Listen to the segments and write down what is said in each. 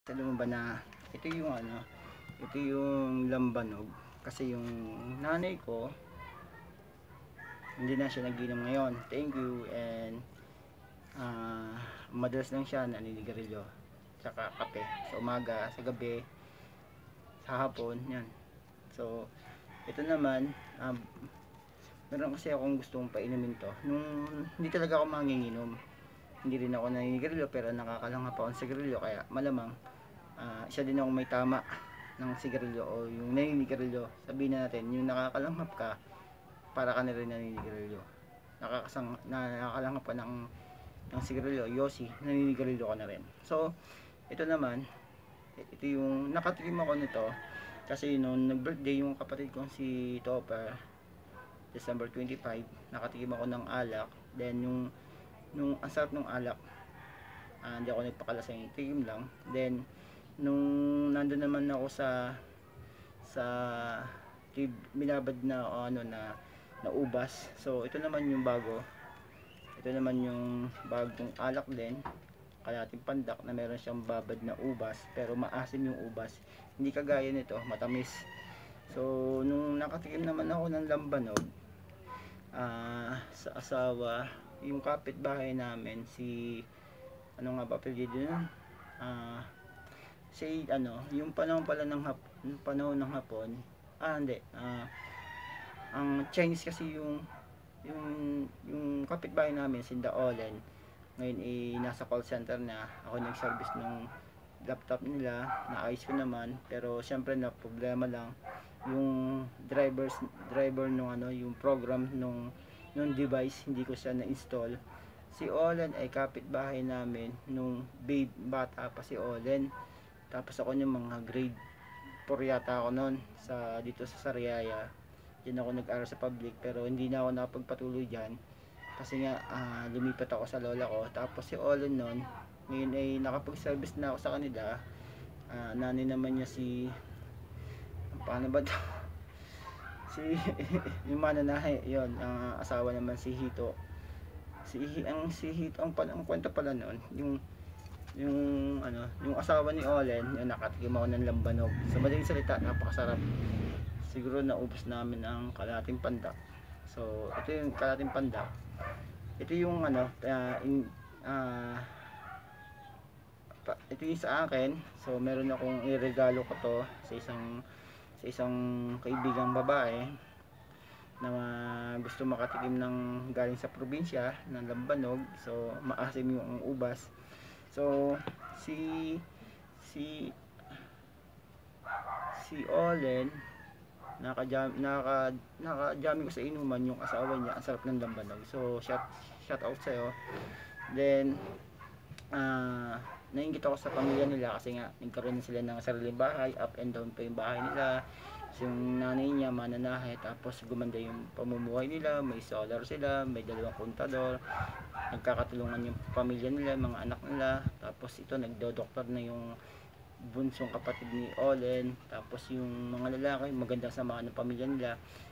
Alam mo ba na ito yung lambanog kasi yung nanay ko hindi na siya naginom ngayon. Thank you. And madalas lang siya naninigarilyo tsaka kape sa umaga, sa gabi, sa hapon, yan. So ito naman, meron kasi akong gustong painumin to nung hindi talaga ako manginginom. Hindi rin ako naninigarilyo pero nakakalanghap ako ng sigarilyo, kaya malamang isa din ako may tama ng sigarilyo o yung naninigarilyo. Sabihin na natin, yung nakakalanghap ka, para ka na rin naninigarilyo. Nakakalanghap ka ng sigarilyo, yosi, naninigarilyo ka na rin. So, ito naman, ito yung nakatikim ako nito kasi nung nag-birthday yung kapatid kong si Topper, December 25, nakatikim ako ng alak. Then nung ang sarap ng alak, hindi ako nagpakalasing, tikim lang. Then nung nandun naman ako sa binabad na na ubas. So ito naman yung bago. Ito naman yung bagong alak din, kalahating pandak na meron siyang babad na ubas pero maasim yung ubas. Hindi kagaya nito, matamis. So nung nakatikim naman ako ng lambanog, sa asawa, yung kapitbahay namin, si ano nga ba apelyido nun? Yung panahon pala ng panahon ng hapon. Hindi. Ang Chinese kasi yung kapitbahay namin, si Olen. Ngayon nasa call center na. Ako nag-service ng laptop nila, naayos ko naman, pero syempre na problema lang yung driver yung program nung device, hindi ko siya na-install. Si Olen ay kapitbahay namin nung bata pa si Olen. Tapos ako yung mga grade 4 yata ako noon dito sa Sariaya. Diyan ako nag-aral sa public, pero hindi na ako nakapagpatuloy diyan kasi nga lumipat ako sa lola ko. Tapos si Olen noon, ngayon ay nakapag-service na ako sa kanila. Nanay naman niya paano ba si yung mananahe, yon, ang asawa naman si Hito. Si Hito, ang kwento pala noon, yung asawa ni Olen, yung nakatikim ako ng lambanog. Sa madaling salita, napakasarap. Siguro naubos namin ang kalahating pandak. So ito yung kalahating pandak. Ito yung ito yung sa akin. So meron akong iregalo ko to sa isang kaibigang babae na gusto makatikim ng galing sa probinsya ng lambanog. So maasim yung ubas. So si Olen, naka-jamming ko sa inuman yung asawa niya, ang sarap ng lambanog. So shout out sa'yo. Then nainggit ako sa pamilya nila kasi nga nagkaroon sila ng sariling bahay, up and down pa yung bahay nila. So, yung nanay niya mananahe, tapos gumanda yung pamumuhay nila, may solar sila, may dalawang kontador, nagkakatulungan yung pamilya nila, mga anak nila. Tapos ito, nagdo-doktor na yung bunsong kapatid ni Olen. Tapos yung mga lalaki, magandang samahan ng pamilya nila.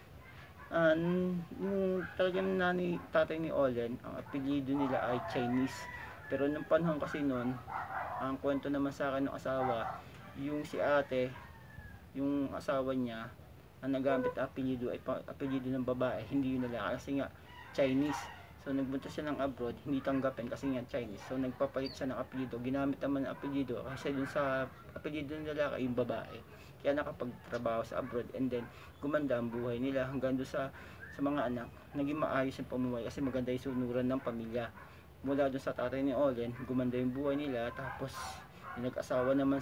Yung talagang tatay ni Olen, ang apelyido nila ay Chinese. Pero nung panahon kasi noon, ang kwento naman sa akin ng asawa, yung si ate, yung asawa niya, ang nagamit na apelyido ay apelyido ng babae, hindi yun lalaki kasi nga Chinese. So nagbunta siya ng abroad, hindi tanggapin kasi nga Chinese. So nagpapalit siya ng apelyido, ginamit naman ang apelyido kasi dun sa apelyido ng lalaki yung babae. Kaya nakapagtrabaho sa abroad, and then gumanda ang buhay nila hanggang doon sa mga anak. Naging maayos yung pamumuhay kasi maganda yung sunuran ng pamilya. Mula doon sa tatay ni Olen, gumanda yung buhay nila. Tapos yung nag-asawa naman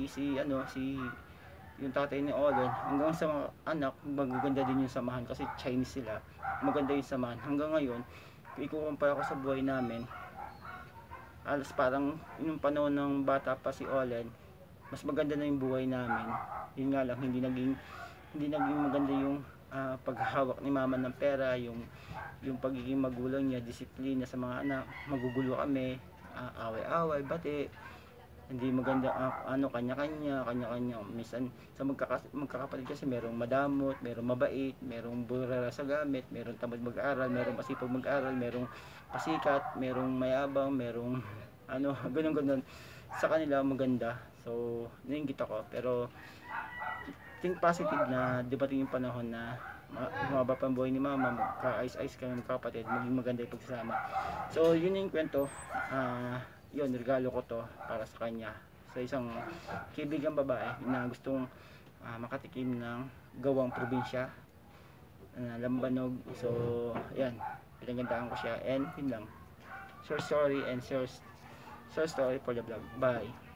yung tatay ni Olen, hanggang sa mga anak, magaganda din yung samahan kasi Chinese sila. Maganda yung samahan. Hanggang ngayon, ikukumpara ko sa buhay namin, alas parang yung panahon ng bata pa si Olen, mas maganda na yung buhay namin. Yun nga lang, hindi naging maganda yung paghahawak ni mama ng pera, yung pagiging magulang niya, disiplina sa mga anak. Magugulo kami, away-away, bati, hindi maganda, kanya-kanya. Minsan sa magkakapatid kasi merong madamot, merong mabait, merong burara sa gamit, merong tamad mag-aral, merong pasipag mag-aral, merong pasikat, merong mayabang, merong ganun. Sa kanila maganda, So, nainggit ako. Pero, think positive na dumating yung panahon na humaba pa ang buhay ni mama, magka-ice-ice kami magkapatid, maging maganda yung pagsasama. So, yun yung kwento. Yun, regalo ko to para sa kanya. Sa isang kaibigang babae na gustong makatikim ng gawang probinsya na lambanog. So, ayan, pinagandaan ko siya and yun lang. Short story and short story for the vlog. Bye.